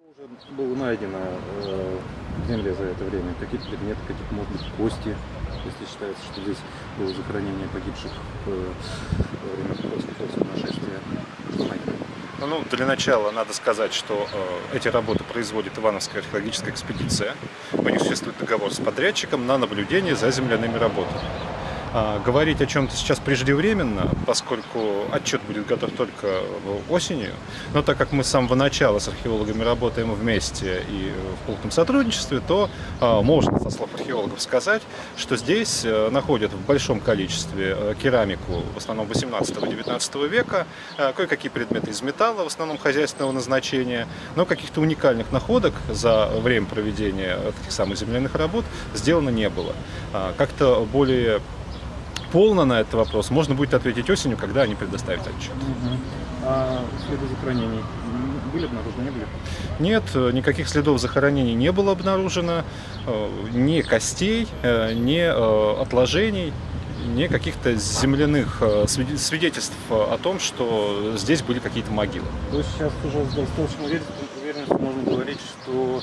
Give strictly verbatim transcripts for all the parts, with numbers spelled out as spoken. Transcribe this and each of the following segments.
Уже было найдено э, в земле за это время какие-то предметы, какие-то, может быть, кости, если считается, что здесь было захоронение погибших э, во время польского нашествия. Что найдено? Ну, для начала надо сказать, что э, эти работы производит Ивановская археологическая экспедиция. У них существует договор с подрядчиком на наблюдение за земляными работами. А, говорить о чем-то сейчас преждевременно, поскольку отчет будет готов только осенью. Но так как мы с самого начала с археологами работаем вместе и в плотном сотрудничестве, то а, можно, со слов археологов, сказать, что здесь а, находят в большом количестве а, керамику, в основном восемнадцатого-девятнадцатого века, а, кое-какие предметы из металла, в основном хозяйственного назначения, но каких-то уникальных находок за время проведения таких самых земляных работ сделано не было. А, как-то более полно на этот вопрос можно будет ответить осенью, когда они предоставят отчет. Угу. А следы захоронений были обнаружены, не были? Нет, никаких следов захоронений не было обнаружено, ни костей, ни отложений, ни каких-то земляных свидетельств о том, что здесь были какие-то могилы. То есть сейчас уже с достаточной уверенностью можно говорить, что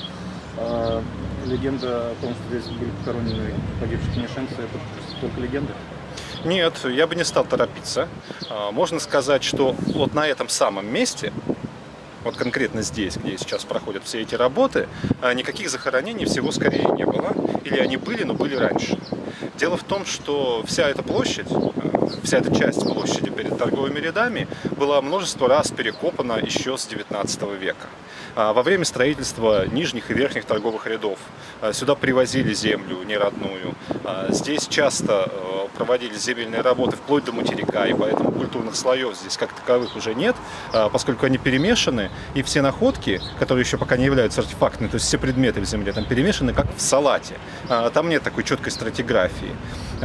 э, легенда о том, что здесь были похоронены погибшие кинешемцы, это только легенда? Нет, я бы не стал торопиться. Можно сказать, что вот на этом самом месте, вот конкретно здесь, где сейчас проходят все эти работы, никаких захоронений всего скорее не было. Или они были, но были раньше. Дело в том, что вся эта площадь, вся эта часть площади перед торговыми рядами была множество раз перекопана еще с девятнадцатого века. Во время строительства нижних и верхних торговых рядов сюда привозили землю неродную. Здесь часто проводились земельные работы вплоть до материка, и поэтому культурных слоев здесь как таковых уже нет, поскольку они перемешаны, и все находки, которые еще пока не являются артефактными, то есть все предметы в земле там перемешаны, как в салате. Там нет такой четкой стратиграфии.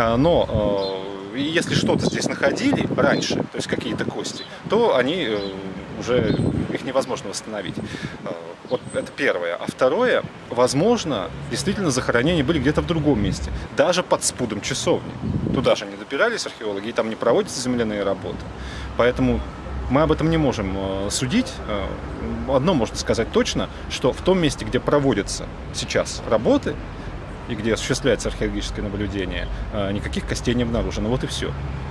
Но если что-то здесь находили раньше, то есть какие-то кости, то они уже их невозможно восстановить. Вот это первое. А второе, возможно, действительно захоронения были где-то в другом месте, даже под спудом часовни. Туда же не добирались археологи, и там не проводятся земляные работы. Поэтому мы об этом не можем судить. Одно можно сказать точно, что в том месте, где проводятся сейчас работы, и где осуществляется археологическое наблюдение, никаких костей не обнаружено. Вот и все.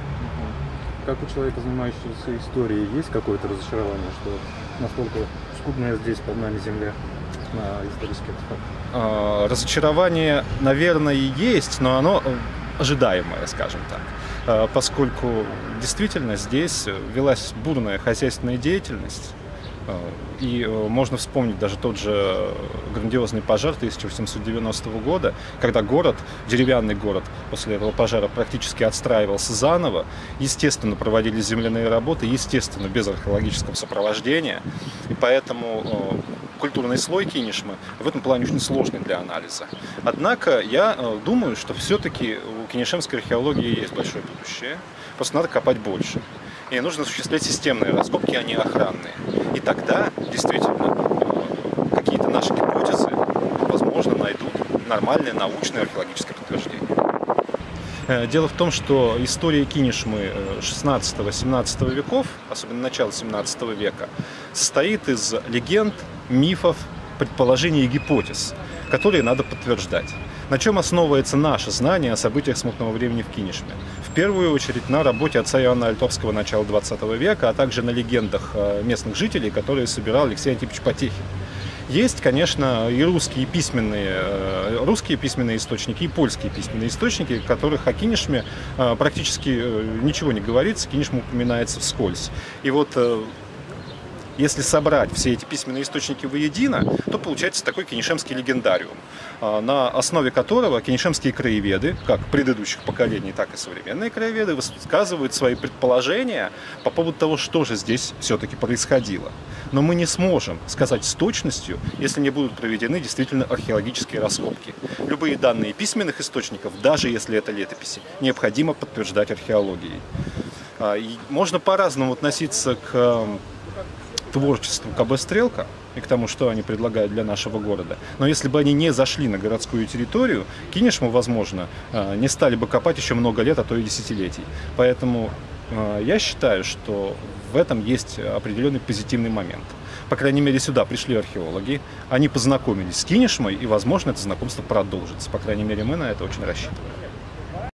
Как у человека, занимающегося историей, есть какое-то разочарование, что настолько скудная здесь под нами земля на исторический артефакт? Разочарование, наверное, и есть, но оно ожидаемое, скажем так. Поскольку действительно здесь велась бурная хозяйственная деятельность. И можно вспомнить даже тот же грандиозный пожар тысяча восемьсот девяностого года, когда город, деревянный город, после этого пожара практически отстраивался заново. Естественно, проводились земляные работы, естественно, без археологического сопровождения. И поэтому культурный слой Кинешмы в этом плане очень сложный для анализа. Однако я думаю, что все-таки у кинешемской археологии есть большое будущее. Просто надо копать больше. И нужно осуществлять системные раскопки, а не охранные. И тогда, действительно, какие-то наши гипотезы, возможно, найдут нормальное научное археологическое подтверждение. Дело в том, что история Кинешмы шестнадцатого-семнадцатого веков, особенно начала семнадцатого века, состоит из легенд, мифов, предположений и гипотез, которые надо подтверждать. На чем основывается наше знание о событиях смутного времени в Кинешме? В первую очередь на работе отца Иоанна Альтовского начала двадцатого века, а также на легендах местных жителей, которые собирал Алексей Антипович Потехин. Есть, конечно, и русские письменные, русские письменные источники, и польские письменные источники, в которых о Кинешме практически ничего не говорится, Кинешма упоминается вскользь. И вот если собрать все эти письменные источники воедино, то получается такой кинешемский легендариум, на основе которого кинешемские краеведы, как предыдущих поколений, так и современные краеведы, высказывают свои предположения по поводу того, что же здесь все-таки происходило. Но мы не сможем сказать с точностью, если не будут проведены действительно археологические раскопки. Любые данные письменных источников, даже если это летописи, необходимо подтверждать археологией. И можно по-разному относиться к творчеству ка бэ «Стрелка» и к тому, что они предлагают для нашего города. Но если бы они не зашли на городскую территорию, Кинешму, возможно, не стали бы копать еще много лет, а то и десятилетий. Поэтому я считаю, что в этом есть определенный позитивный момент. По крайней мере, сюда пришли археологи, они познакомились с Кинешмой, и, возможно, это знакомство продолжится. По крайней мере, мы на это очень рассчитываем.